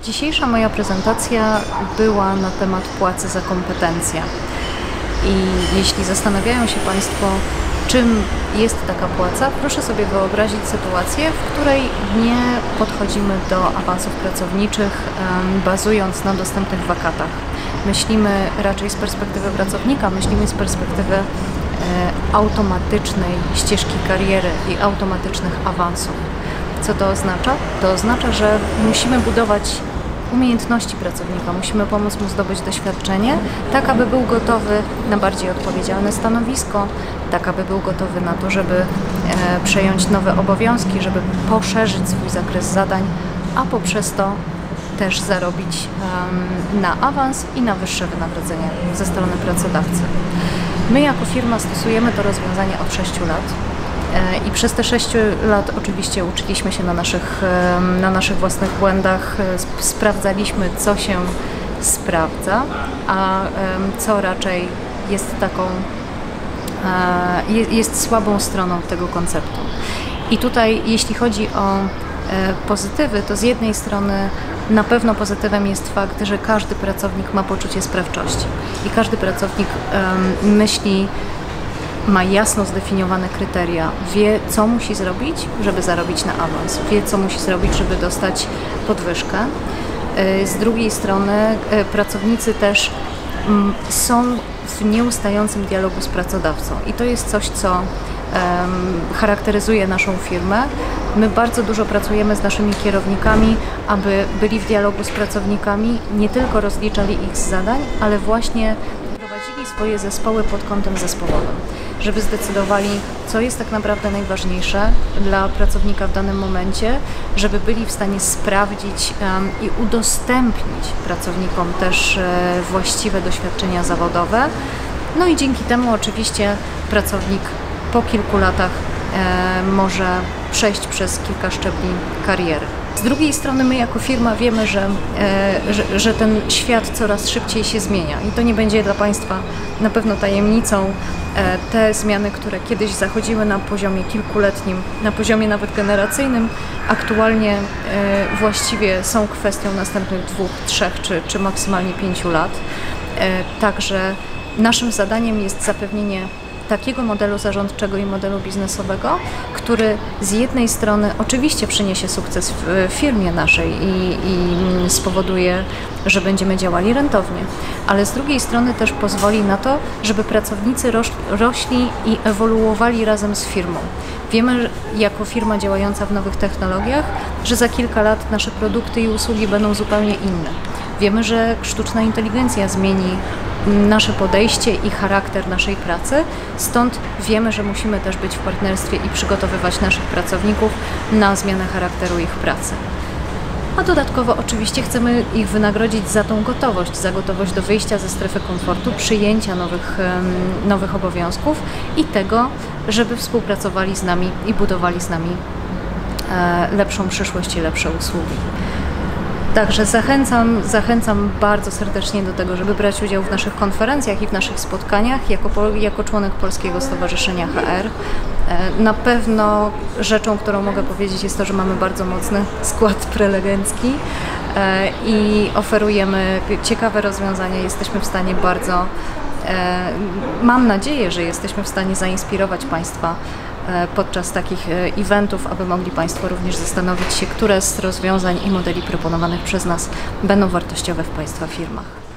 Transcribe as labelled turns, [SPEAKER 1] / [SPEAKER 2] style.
[SPEAKER 1] Dzisiejsza moja prezentacja była na temat płacy za kompetencje. I jeśli zastanawiają się Państwo, czym jest taka płaca, proszę sobie wyobrazić sytuację, w której nie podchodzimy do awansów pracowniczych bazując na dostępnych wakatach. Myślimy raczej z perspektywy pracownika, myślimy z perspektywy automatycznej ścieżki kariery i automatycznych awansów. Co to oznacza? To oznacza, że musimy budować umiejętności pracownika, musimy pomóc mu zdobyć doświadczenie, tak aby był gotowy na bardziej odpowiedzialne stanowisko, tak aby był gotowy na to, żeby przejąć nowe obowiązki, żeby poszerzyć swój zakres zadań, a poprzez to też zarobić na awans i na wyższe wynagrodzenie ze strony pracodawcy. My jako firma stosujemy to rozwiązanie od 6 lat. I przez te 6 lat oczywiście uczyliśmy się na naszych własnych błędach, sprawdzaliśmy, co się sprawdza, a co raczej jest słabą stroną tego konceptu. I tutaj, jeśli chodzi o pozytywy, to z jednej strony na pewno pozytywem jest fakt, że każdy pracownik ma poczucie sprawczości i każdy pracownik ma jasno zdefiniowane kryteria, wie, co musi zrobić, żeby zarobić na awans, wie, co musi zrobić, żeby dostać podwyżkę. Z drugiej strony pracownicy też są w nieustającym dialogu z pracodawcą i to jest coś, co charakteryzuje naszą firmę. My bardzo dużo pracujemy z naszymi kierownikami, aby byli w dialogu z pracownikami, nie tylko rozliczali ich z zadań, ale właśnie prowadzili swoje zespoły pod kątem zespołowym, żeby zdecydowali, co jest tak naprawdę najważniejsze dla pracownika w danym momencie, żeby byli w stanie sprawdzić i udostępnić pracownikom też właściwe doświadczenia zawodowe. No i dzięki temu oczywiście pracownik po kilku latach może przejść przez kilka szczebli kariery. Z drugiej strony my jako firma wiemy, że ten świat coraz szybciej się zmienia i to nie będzie dla Państwa na pewno tajemnicą. Te zmiany, które kiedyś zachodziły na poziomie kilkuletnim, na poziomie nawet generacyjnym, aktualnie właściwie są kwestią następnych 2, 3 czy maksymalnie 5 lat. Także naszym zadaniem jest zapewnienie takiego modelu zarządczego i modelu biznesowego, który z jednej strony oczywiście przyniesie sukces w firmie naszej i spowoduje, że będziemy działali rentownie, ale z drugiej strony też pozwoli na to, żeby pracownicy rośli i ewoluowali razem z firmą. Wiemy, jako firma działająca w nowych technologiach, że za kilka lat nasze produkty i usługi będą zupełnie inne. Wiemy, że sztuczna inteligencja zmieni nasze podejście i charakter naszej pracy, stąd wiemy, że musimy też być w partnerstwie i przygotowywać naszych pracowników na zmianę charakteru ich pracy. A dodatkowo oczywiście chcemy ich wynagrodzić za tą gotowość, za gotowość do wyjścia ze strefy komfortu, przyjęcia nowych obowiązków i tego, żeby współpracowali z nami i budowali z nami lepszą przyszłość i lepsze usługi. Także zachęcam bardzo serdecznie do tego, żeby brać udział w naszych konferencjach i w naszych spotkaniach jako członek Polskiego Stowarzyszenia HR. Na pewno rzeczą, którą mogę powiedzieć, jest to, że mamy bardzo mocny skład prelegencki i oferujemy ciekawe rozwiązania. Jesteśmy w stanie mam nadzieję, że jesteśmy w stanie zainspirować Państwa podczas takich eventów, aby mogli Państwo również zastanowić się, które z rozwiązań i modeli proponowanych przez nas będą wartościowe w Państwa firmach.